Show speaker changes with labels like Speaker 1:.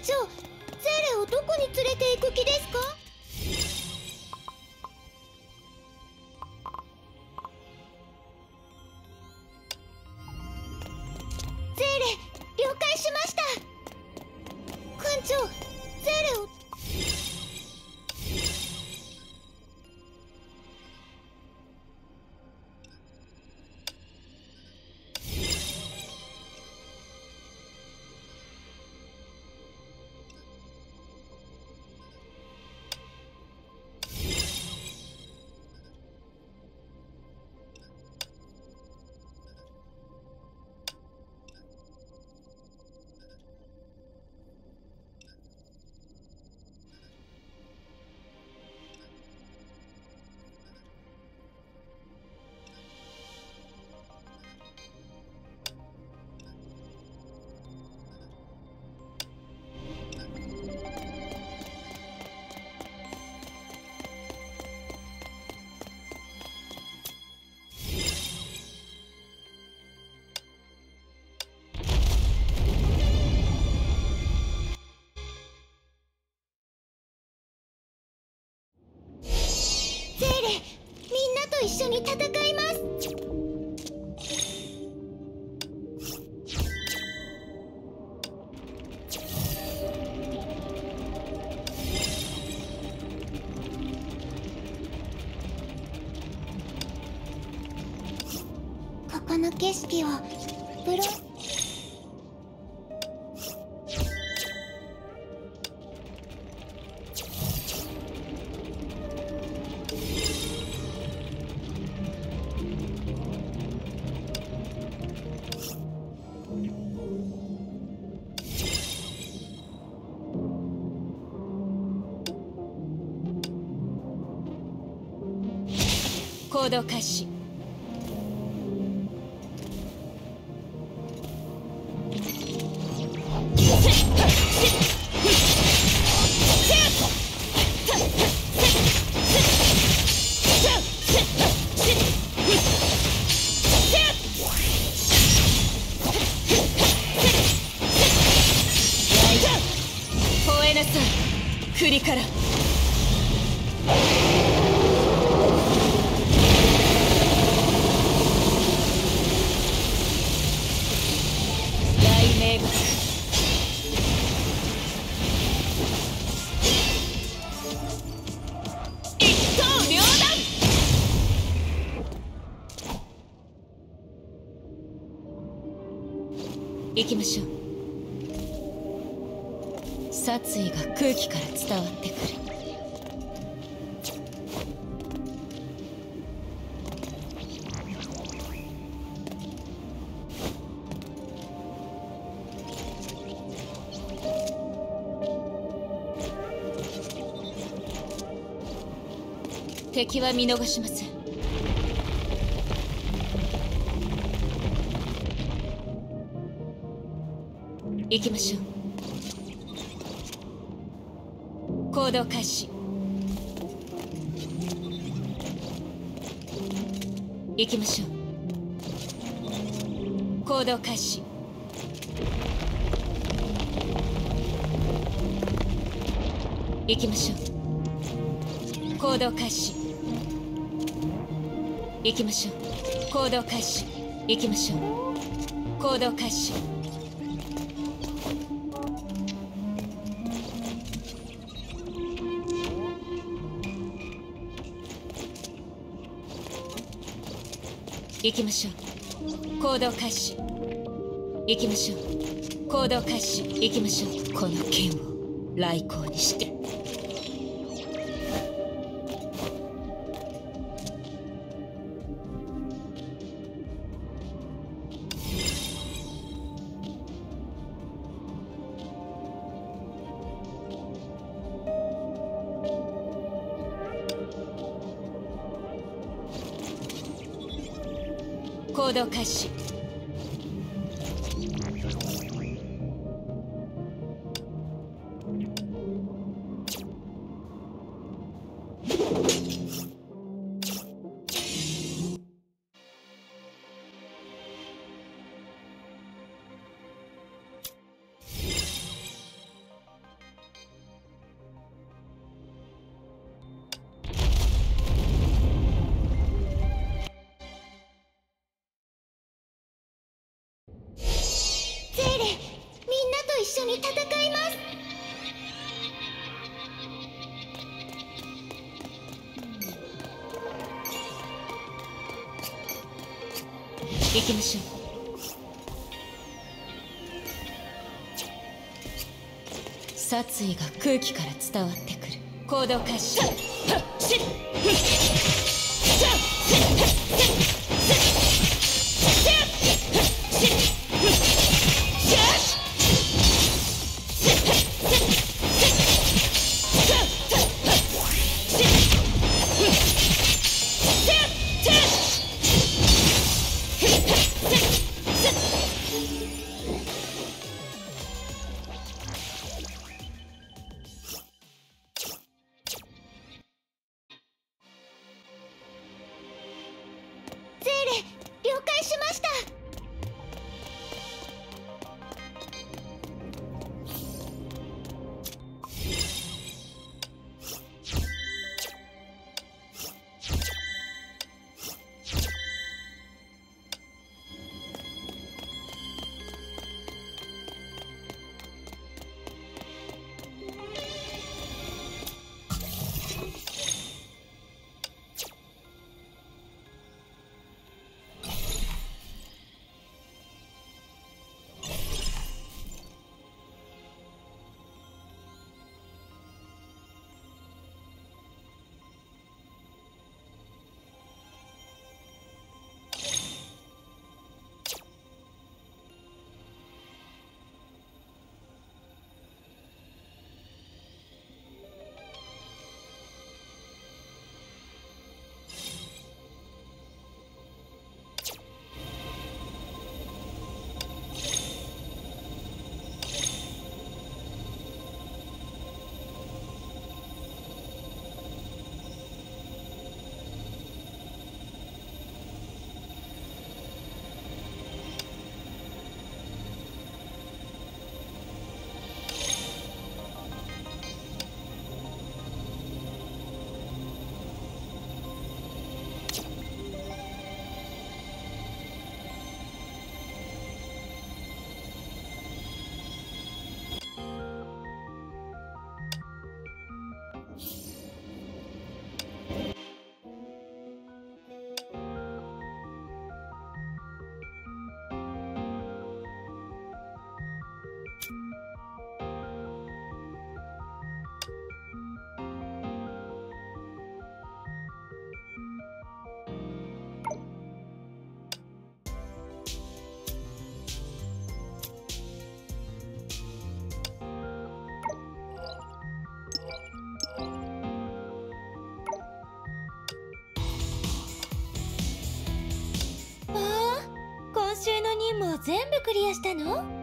Speaker 1: 長、ゼーレをどこに連れて行く気ですか？ゼーレ、了解しました。艦長、ゼーレを。ゼーレ、みんなと一緒に戦います。ここの景色をブロ
Speaker 2: 行動開始。吠えなさい、栗から。行きましょう。殺意が空気から伝わってくる。敵は見逃しません。行きましょう。行動開始。行きましょう。行動開始。行きましょう。行動開始。行きましょう。行動開始。行きましょう。行動開始。行きましょう。行動開始。行きましょう。行動開始。行きましょう。この剣を来光にして。行動開始。
Speaker 1: に戦います。
Speaker 2: 行きましょう。殺意が空気から伝わってくる。行動開始。
Speaker 1: 了解しました。今週の任務を全部クリアしたの？